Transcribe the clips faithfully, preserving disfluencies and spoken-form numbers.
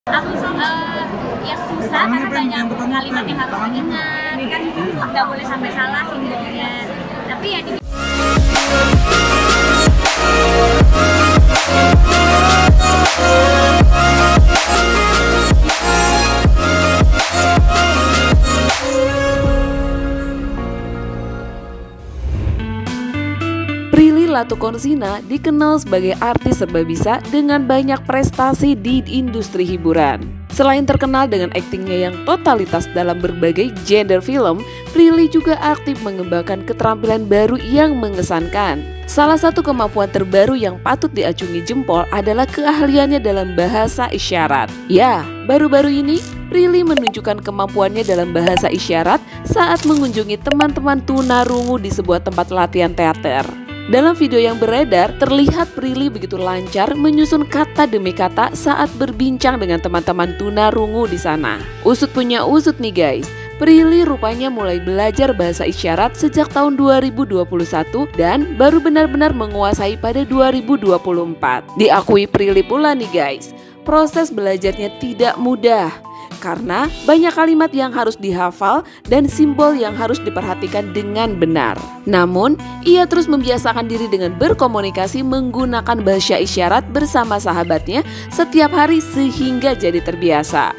Aku uh, ya susah karena banyak kalimat yang harus diingat, kan nggak boleh sampai salah simbolnya. Tapi ya di Prilly Latuconsina dikenal sebagai artis serba bisa dengan banyak prestasi di industri hiburan. Selain terkenal dengan aktingnya yang totalitas dalam berbagai genre film, Prilly juga aktif mengembangkan keterampilan baru yang mengesankan. Salah satu kemampuan terbaru yang patut diacungi jempol adalah keahliannya dalam bahasa isyarat. Ya, baru-baru ini Prilly menunjukkan kemampuannya dalam bahasa isyarat saat mengunjungi teman-teman tunarungu di sebuah tempat latihan teater. Dalam video yang beredar, terlihat Prilly begitu lancar menyusun kata demi kata saat berbincang dengan teman-teman tunarungu di sana. Usut punya usut nih guys, Prilly rupanya mulai belajar bahasa isyarat sejak tahun dua ribu dua puluh satu dan baru benar-benar menguasai pada dua ribu dua puluh empat. Diakui Prilly pula nih guys, proses belajarnya tidak mudah. Karena banyak kalimat yang harus dihafal dan simbol yang harus diperhatikan dengan benar. Namun, ia terus membiasakan diri dengan berkomunikasi menggunakan bahasa isyarat bersama sahabatnya setiap hari sehingga jadi terbiasa.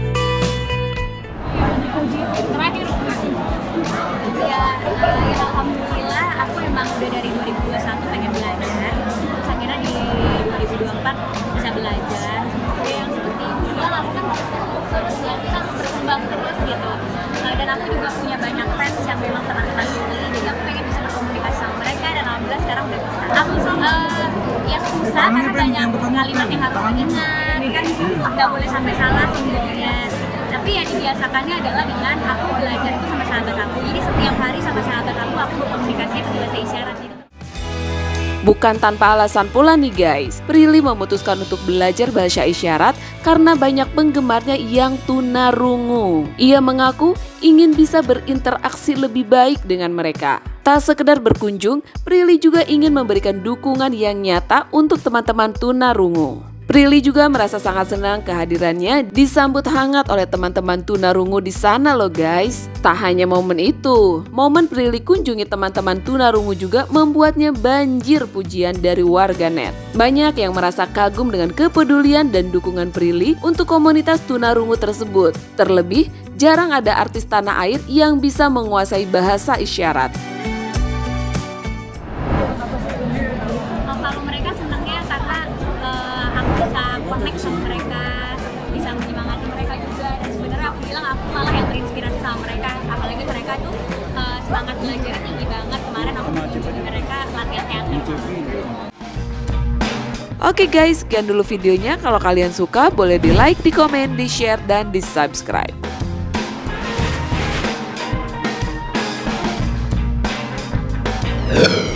terakhir ya, ya alhamdulillah aku emang udah dari dua ribu dua puluh satu pengen belajar. Terus akhirnya di dua ribu dua puluh empat bisa belajar. Ya, yang seperti itu aku kan yang bisa berkembang terus gitu. Uh, dan aku juga punya banyak fans yang memang teman-teman Prilly, jadi aku pengen bisa berkomunikasi sama mereka dan alhamdulillah sekarang udah bisa. Aku uh, ya susah karena banyak kalimat yang harus diingat, kan nggak boleh sampai salah simbolnya. Tapi ya dibiasakannya adalah dengan aku belajar itu sama sahabat aku. Jadi setiap hari sama sahabat aku aku berkomunikasi pakai bahasa isyarat gitu. Bukan tanpa alasan pula nih guys, Prilly memutuskan untuk belajar bahasa isyarat karena banyak penggemarnya yang tunarungu. Ia mengaku ingin bisa berinteraksi lebih baik dengan mereka. Tak sekedar berkunjung, Prilly juga ingin memberikan dukungan yang nyata untuk teman-teman tunarungu. Prilly juga merasa sangat senang kehadirannya disambut hangat oleh teman-teman tunarungu di sana loh guys. Tak hanya momen itu, momen Prilly kunjungi teman-teman tunarungu juga membuatnya banjir pujian dari warganet. Banyak yang merasa kagum dengan kepedulian dan dukungan Prilly untuk komunitas tunarungu tersebut. Terlebih, jarang ada artis tanah air yang bisa menguasai bahasa isyarat. Connect sama mereka, bisa menyemangati mereka juga, dan sebenarnya aku bilang aku malah yang terinspirasi sama mereka, apalagi mereka tuh uh, semangat belajar tinggi banget. Kemarin aku mengunjungi mereka latihan teater. Oke guys, sekian dulu videonya. Kalau kalian suka boleh di like, di komen, di share, dan di subscribe. Yeah.